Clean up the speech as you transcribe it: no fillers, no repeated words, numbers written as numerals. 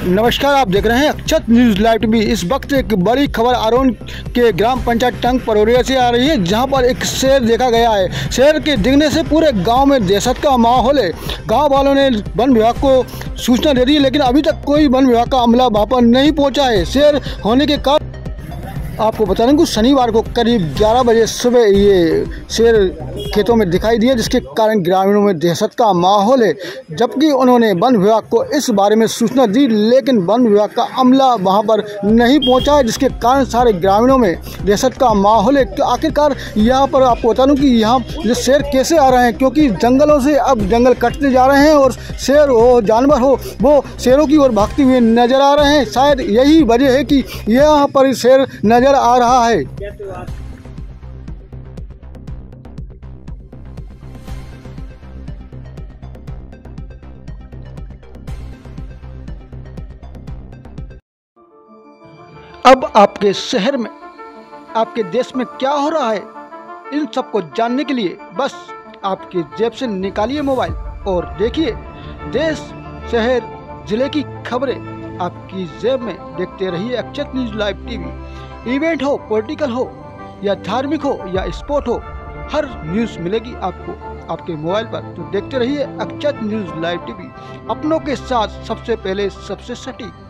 नमस्कार, आप देख रहे हैं अक्षत न्यूज़ लाइव टीवी। इस वक्त एक बड़ी खबर आरोन के ग्राम पंचायत टंग परोरिया से आ रही है, जहां पर एक शेर देखा गया है। शेर के दिखने से पूरे गांव में दहशत का माहौल है। गांव वालों ने वन विभाग को सूचना दे दी, लेकिन अभी तक कोई वन विभाग का अमला वहां पर नहीं पहुंचा है। शेर होने के कारण आपको बता दें कि शनिवार को करीब 11 बजे सुबह ये शेर खेतों में दिखाई दिया, जिसके कारण ग्रामीणों में दहशत का माहौल है। जबकि उन्होंने वन विभाग को इस बारे में सूचना दी, लेकिन वन विभाग का अमला वहां पर नहीं पहुंचा है, जिसके कारण सारे ग्रामीणों में दहशत का माहौल है। आखिरकार यहाँ पर आपको बता दूँ कि यहाँ ये शेर कैसे आ रहे हैं, क्योंकि जंगलों से अब जंगल कटते जा रहे हैं और शेर हो जानवर हो वो शेरों की ओर भागते हुए नजर आ रहे हैं। शायद यही वजह है कि यहाँ पर शेर नजर आ रहा है। अब आपके शहर में, आपके देश में क्या हो रहा है, इन सब को जानने के लिए बस आपके जेब से निकालिए मोबाइल और देखिए देश, शहर, जिले की खबरें आपकी जेब में। देखते रहिए Akshat news live TV. Event हो, पॉलिटिकल हो या धार्मिक हो या स्पोर्ट हो, हर न्यूज़ मिलेगी आपको आपके मोबाइल पर। तो देखते रहिए अक्षत न्यूज़ लाइव टीवी, अपनों के साथ सबसे पहले, सबसे सटीक।